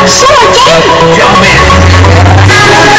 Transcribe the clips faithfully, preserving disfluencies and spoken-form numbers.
是我真。 表妹。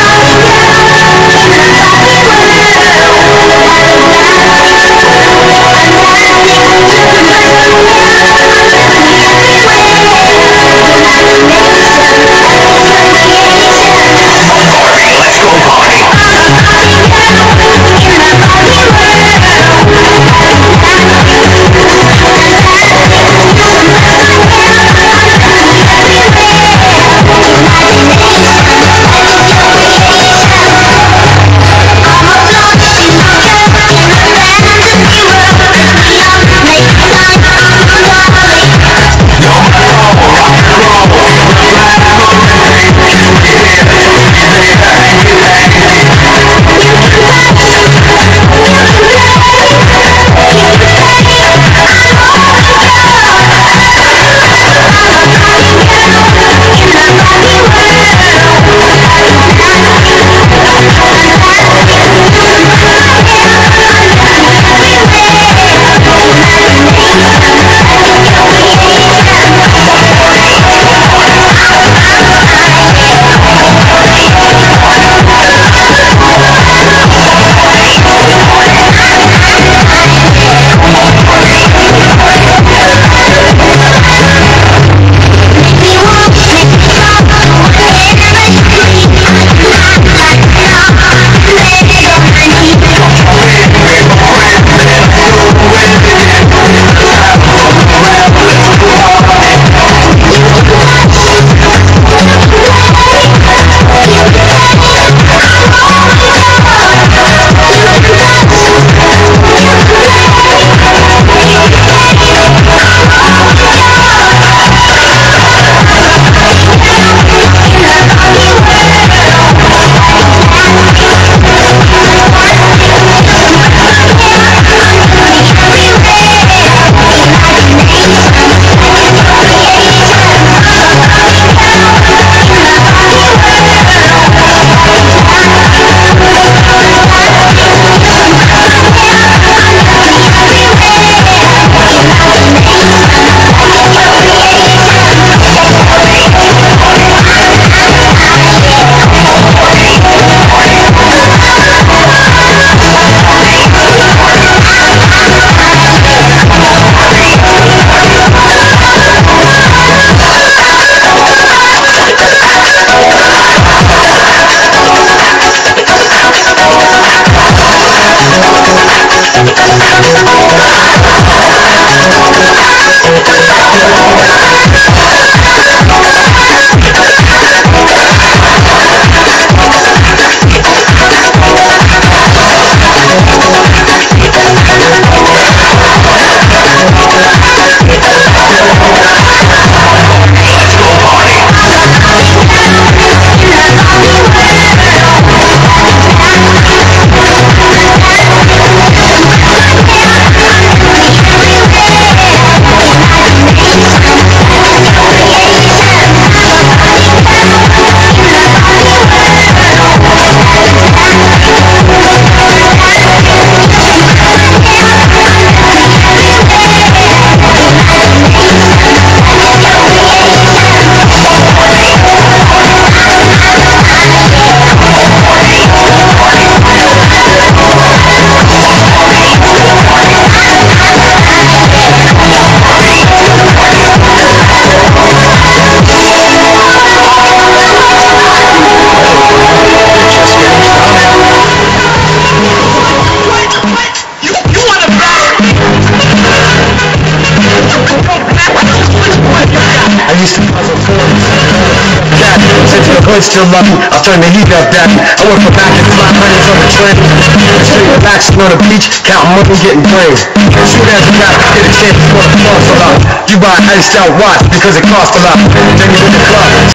Still love you, I'll turn the heat up, daddy. I work for back in five hundreds on the train. Straight relaxing on the beach, counting money, getting brains. Shoot as a rap, get a chance for the floss a lot. You buy an iced out watch because it costs a lot. Then you in the club,